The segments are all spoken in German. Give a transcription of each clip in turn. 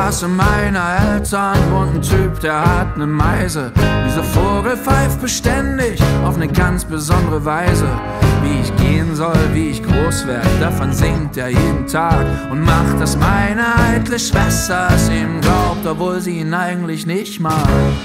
Straße meiner Eltern wohnt ein Typ, der hat ne Meise. Dieser Vogel pfeift beständig auf ne ganz besondere Weise. Wie ich gehen soll, wie ich groß werd, davon singt er jeden Tag und macht, dass meine eitle Schwester es ihm glaubt, obwohl sie ihn eigentlich nicht mag.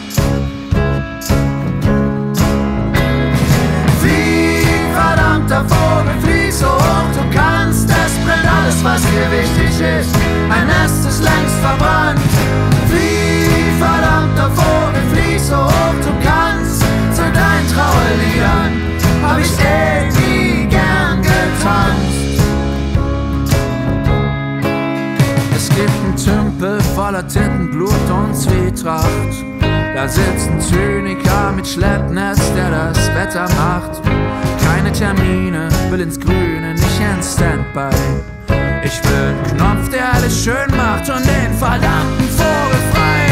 Flieg, verdammter Vogel, flieg so hoch du kannst, es brennt alles, was dir wichtig ist, ein Nest ist längst verbrannt. Flieg, verdammter Vogel, flieg so hoch du kannst, zu deinen Trauerliedern hab ich nie gern getanzt. Es gibt einen Tümpel voller Titten, Blut und Zwietracht. Da sitzt ein Zyniker mit Schleppnetz, der das Wetter macht. Keine Termine, will ins Grüne, nicht in Standby. Ich will einen Knopf, der alles schön macht und den verdammten Vogel frei.